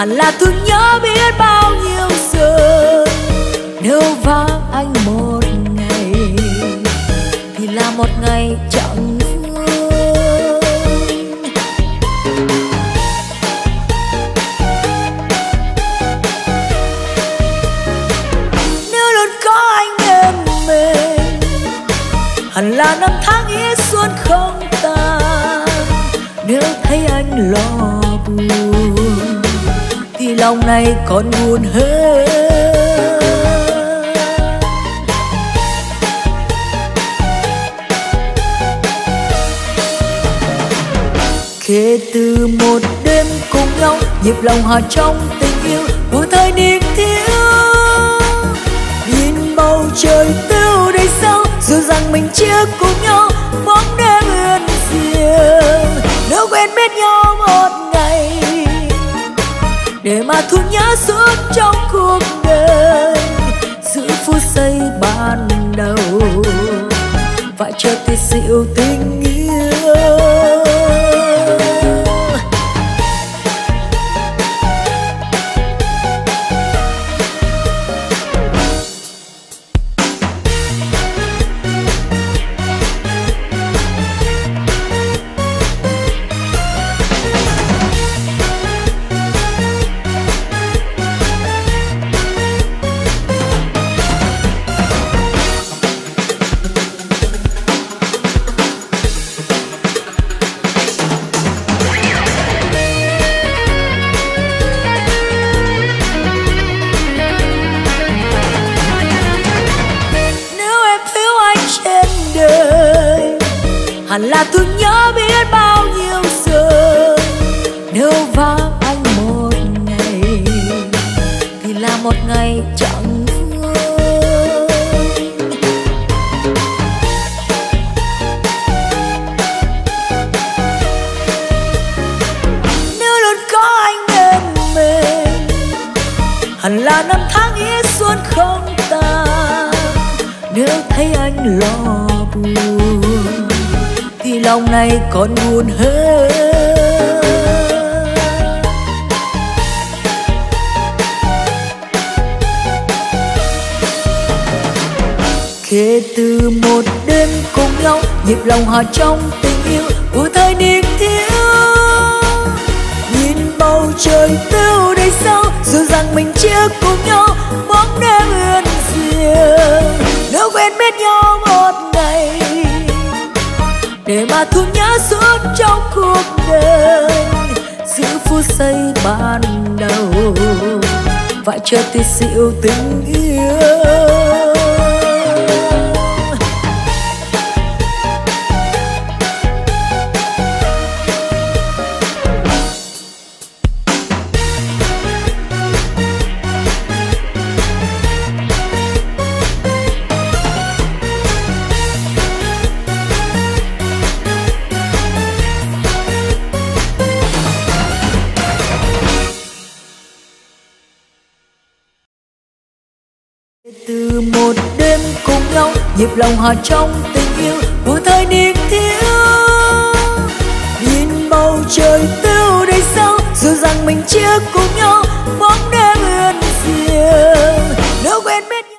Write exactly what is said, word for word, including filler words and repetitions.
hẳn là thương nhớ biết bao nhiêu giờ. Nếu vắng anh một ngày thì là một ngày chẳng vui. Nếu luôn có anh bên mình, hẳn là năm tháng ít xuân không tàn. Nếu thấy anh lo buồn thì lòng này còn buồn hơn. Kể từ một đêm cùng nhau, nhịp lòng hòa trong tình yêu của thời niên thiếu. Nhìn bầu trời tiêu đầy sao, dù rằng mình chia cùng nhau bóng đêm ươn riêng. Nếu quen biết nhau một ngày để mà thu nhớ suốt trong cuộc đời, giữ phút giây ban đầu và chợt thì dịu tình yêu. Hẳn là thương nhớ biết bao nhiêu giờ. Nếu vắng anh một ngày thì là một ngày chẳng vui. Nếu luôn có anh bên mình, hẳn là năm tháng ít xuân không tàn. Nếu thấy anh lo buồn thì lòng này còn buồn hơn. Kể từ một đêm cùng nhau, nhịp lòng hòa trong tình yêu của thời niên thiếu. Nhìn bầu trời tiêu đầy sao, dù rằng mình chia cùng nhau bóng đêm ươn riêng. Nếu quen biết nhau một ngày để mà thu nhớ suốt trong cuộc đời, giữ phút giây ban đầu và chợt thì dịu tình yêu. Từ một đêm cùng nhau, nhịp lòng hòa trong tình yêu của thời niên thiếu. Nhìn bầu trời tiêu đầy sao, dù rằng mình chia cùng nhau